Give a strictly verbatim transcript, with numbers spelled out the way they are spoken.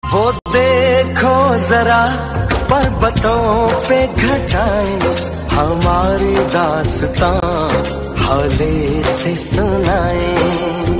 वो देखो जरा पर्वतों पे घटाएं, हमारी दास्तां हौले से सुनाएं।